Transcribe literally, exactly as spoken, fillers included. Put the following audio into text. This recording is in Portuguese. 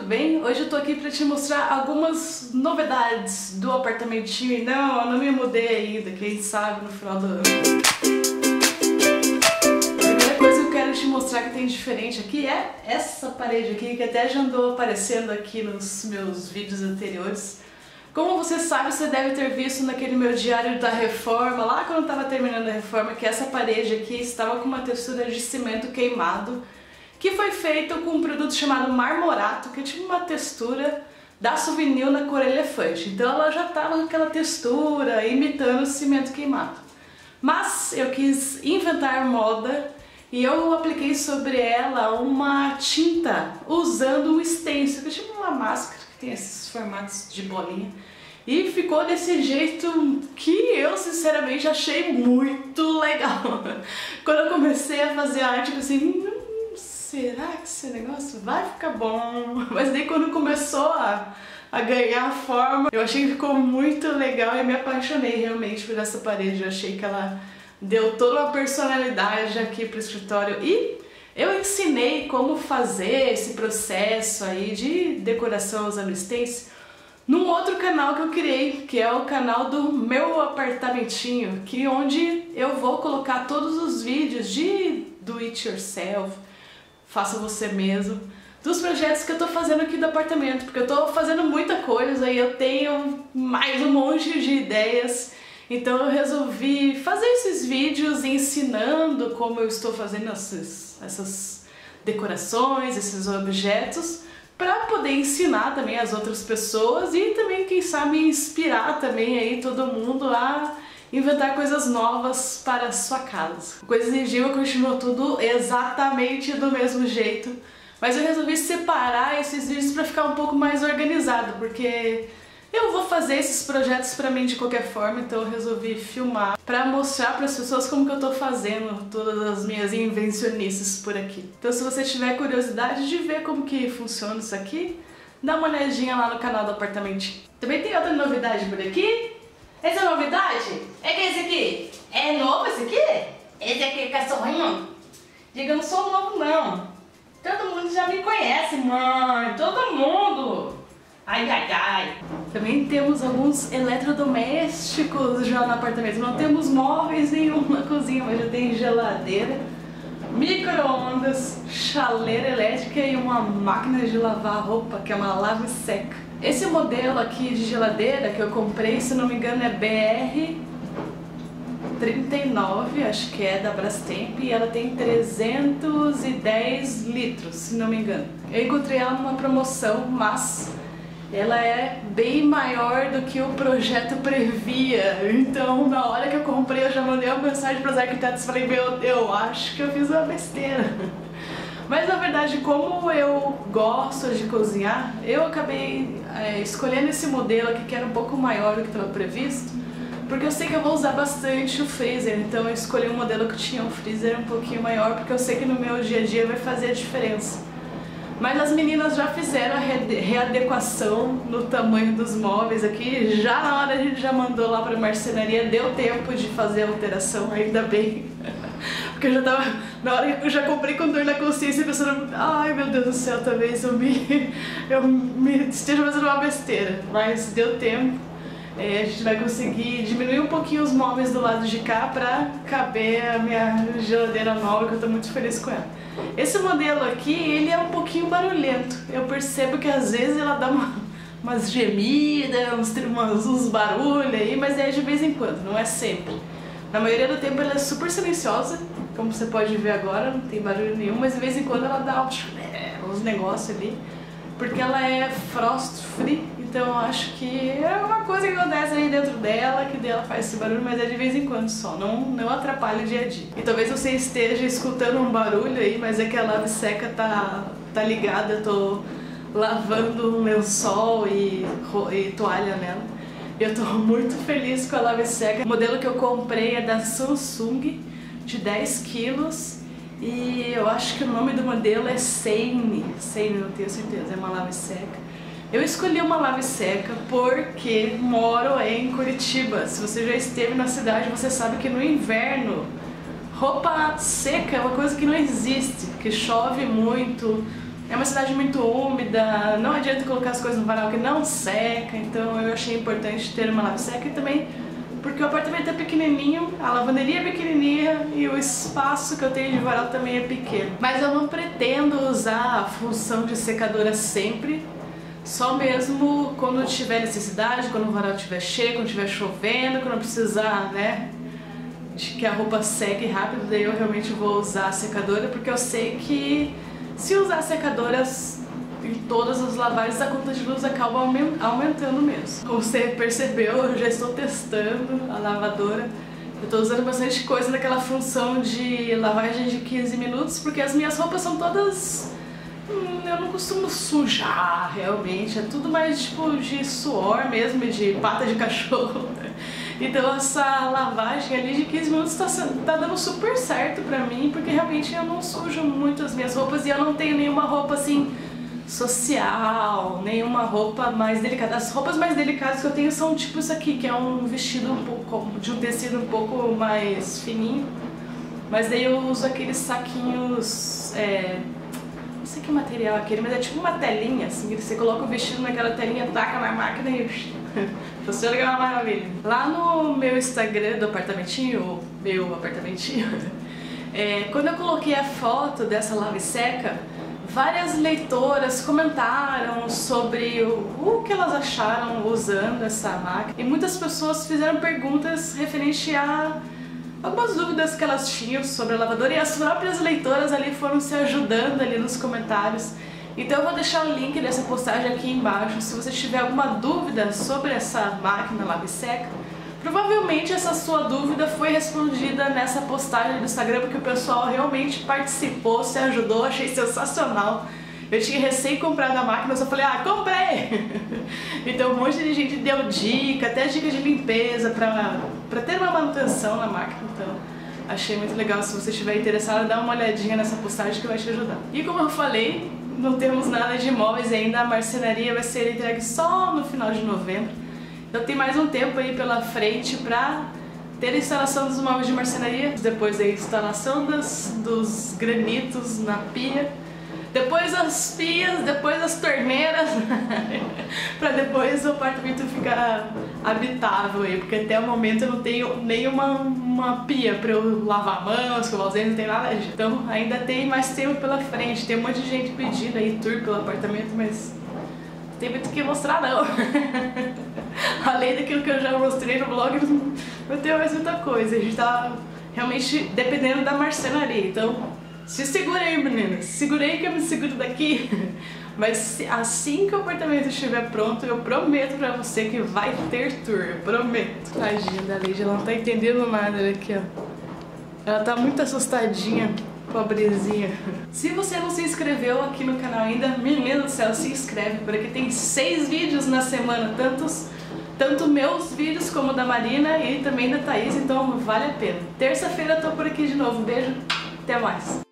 bem? Hoje eu tô aqui pra te mostrar algumas novidades do apartamentinho. Não, eu não me mudei ainda, quem sabe no final do ano. A primeira coisa que eu quero te mostrar que tem diferente aqui é essa parede aqui, que até já andou aparecendo aqui nos meus vídeos anteriores. Como você sabe, você deve ter visto naquele meu diário da reforma, lá quando eu tava terminando a reforma, que essa parede aqui estava com uma textura de cimento queimado, que foi feito com um produto chamado Marmorato, que é tipo uma textura da Souvenir na cor elefante. Então ela já estava com aquela textura, imitando o cimento queimado. Mas eu quis inventar moda e eu apliquei sobre ela uma tinta usando um stencil, que é tipo uma máscara que tem esses formatos de bolinha. E ficou desse jeito que eu sinceramente achei muito legal. Quando eu comecei a fazer a arte, eu pensei, hum, será que esse negócio vai ficar bom? Mas daí quando começou a, a ganhar forma, eu achei que ficou muito legal e me apaixonei realmente por essa parede. Eu achei que ela deu toda uma personalidade aqui pro escritório e eu ensinei como fazer esse processo aí de decoração usando stencil num outro canal que eu criei, que é o canal do meu apartamentinho, que onde eu vou colocar todos os vídeos de do it yourself, faça você mesmo, dos projetos que eu tô fazendo aqui do apartamento, porque eu tô fazendo muita coisa e eu tenho mais um monte de ideias, então eu resolvi fazer esses vídeos ensinando como eu estou fazendo essas, essas decorações, esses objetos, para poder ensinar também as outras pessoas e também, quem sabe, inspirar também aí todo mundo a inventar coisas novas para a sua casa. Coisas em Gima continua tudo exatamente do mesmo jeito, mas eu resolvi separar esses vídeos para ficar um pouco mais organizado, porque eu vou fazer esses projetos para mim de qualquer forma, então eu resolvi filmar para mostrar para as pessoas como que eu tô fazendo todas as minhas invencionices por aqui. Então se você tiver curiosidade de ver como que funciona isso aqui, dá uma olhadinha lá no canal do apartamentinho. Também tem outra novidade por aqui. Essa é novidade? É que esse aqui? É novo esse aqui? Esse aqui é cachorrinho? Diga, eu não sou novo não. Todo mundo já me conhece, mãe. Todo mundo. Ai, ai, ai. Também temos alguns eletrodomésticos já no apartamento. Não temos móveis nenhum na cozinha, mas já tem geladeira, micro-ondas, chaleira elétrica e uma máquina de lavar roupa, que é uma lava e seca. Esse modelo aqui de geladeira que eu comprei, se não me engano, é B R trinta e nove, acho que é da Brastemp, e ela tem trezentos e dez litros, se não me engano. Eu encontrei ela numa promoção, mas ela é bem maior do que o projeto previa. Então, na hora que eu comprei, eu já mandei uma mensagem para os arquitetos e falei, meu, eu acho que eu fiz uma besteira. Mas na verdade, como eu gosto de cozinhar, eu acabei é, escolhendo esse modelo aqui que era um pouco maior do que estava previsto, porque eu sei que eu vou usar bastante o freezer, então eu escolhi um modelo que tinha um freezer um pouquinho maior, porque eu sei que no meu dia a dia vai fazer a diferença. Mas as meninas já fizeram a readequação no tamanho dos móveis aqui, já na hora a gente já mandou lá para a marcenaria, deu tempo de fazer a alteração, ainda bem. Porque eu já tava, na hora que eu já comprei com dor na consciência, pensando, ai meu Deus do céu, talvez eu me, eu me esteja fazendo uma besteira, mas deu tempo. É, a gente vai conseguir diminuir um pouquinho os móveis do lado de cá pra caber a minha geladeira nova, que eu tô muito feliz com ela. Esse modelo aqui, ele é um pouquinho barulhento. Eu percebo que às vezes ela dá uma, umas gemidas, uns, umas, uns barulhos aí, mas é de vez em quando, não é sempre. Na maioria do tempo ela é super silenciosa, como você pode ver agora, não tem barulho nenhum, mas de vez em quando ela dá uns negócios ali, porque ela é frost free, então eu acho que é uma coisa que acontece aí dentro dela, que dela faz esse barulho, mas é de vez em quando só, não, não atrapalha o dia a dia. E talvez você esteja escutando um barulho aí, mas é que a lave seca tá, tá ligada, eu tô lavando um lençol e, e toalha nela. Eu tô muito feliz com a lave seca. O modelo que eu comprei é da Samsung, de dez quilos, e eu acho que o nome do modelo é Seine, Seine, não tenho certeza, é uma lave seca. Eu escolhi uma lave seca porque moro em Curitiba. Se você já esteve na cidade, você sabe que no inverno roupa seca é uma coisa que não existe, porque chove muito, É uma cidade muito úmida, não adianta colocar as coisas no varal que não seca, então eu achei importante ter uma lava seca e também porque o apartamento é pequenininho, a lavanderia é pequenininha e o espaço que eu tenho de varal também é pequeno. Mas eu não pretendo usar a função de secadora sempre, só mesmo quando tiver necessidade, quando o varal estiver cheio, quando estiver chovendo, quando eu precisar, né, de que a roupa seque rápido, daí eu realmente vou usar a secadora, porque eu sei que se usar secadoras em todas as lavagens, a conta de luz acaba aumentando mesmo. Como você percebeu, eu já estou testando a lavadora. Eu estou usando bastante coisa naquela função de lavagem de quinze minutos, porque as minhas roupas são todas... Hum, eu não costumo sujar, realmente. É tudo mais tipo de suor mesmo, de pata de cachorro. Então essa lavagem ali de quinze minutos tá, tá dando super certo pra mim, porque realmente eu não sujo muito as minhas roupas e eu não tenho nenhuma roupa assim social, nenhuma roupa mais delicada. As roupas mais delicadas que eu tenho são tipo isso aqui, que é um vestido um pouco, de um tecido um pouco mais fininho, mas daí eu uso aqueles saquinhos, é, não sei que material é aquele, mas é tipo uma telinha, assim, que você coloca o vestido naquela telinha, taca na máquina e funciona que é uma maravilha. Lá no meu Instagram do apartamentinho, meu apartamentinho, é, quando eu coloquei a foto dessa lava e seca, várias leitoras comentaram sobre o, o que elas acharam usando essa máquina e muitas pessoas fizeram perguntas referente a algumas dúvidas que elas tinham sobre a lavadora e as próprias leitoras ali foram se ajudando ali nos comentários. Então eu vou deixar o link dessa postagem aqui embaixo. Se você tiver alguma dúvida sobre essa máquina lava e seca, provavelmente essa sua dúvida foi respondida nessa postagem do Instagram, porque o pessoal realmente participou, se ajudou, achei sensacional. Eu tinha recém comprado a máquina, eu só falei, ah, comprei! Então um monte de gente deu dica, até dica de limpeza pra, pra ter uma manutenção na máquina. Então achei muito legal, se você estiver interessado, dá uma olhadinha nessa postagem que vai te ajudar. E como eu falei, não temos nada de imóveis ainda, a marcenaria vai ser entregue só no final de novembro. Então tem mais um tempo aí pela frente para ter a instalação dos móveis de marcenaria, depois a instalação das, dos granitos na pia, depois as pias, depois as torneiras, para depois o apartamento ficar habitável aí, porque até o momento eu não tenho nenhuma uma pia para eu lavar mãos, escovar os dentes, não tem nada disso. Então ainda tem mais tempo pela frente, tem um monte de gente pedindo aí tour pelo apartamento, mas não tem muito o que mostrar não. Além daquilo que eu já mostrei no blog, não tem mais muita coisa. A gente tá realmente dependendo da marcenaria. Então, se segura aí, meninas. Segura aí que eu me seguro daqui. Mas assim que o apartamento estiver pronto, eu prometo pra você que vai ter tour. Eu prometo. Tadinha da Lídia, ela não tá entendendo nada aqui, ó. Ela tá muito assustadinha. Pobrezinha. Se você não se inscreveu aqui no canal ainda, menina do céu, se inscreve, porque tem seis vídeos na semana, tantos, tanto meus vídeos como da Marina e também da Thaís, então vale a pena. Terça-feira eu tô por aqui de novo. Beijo, até mais.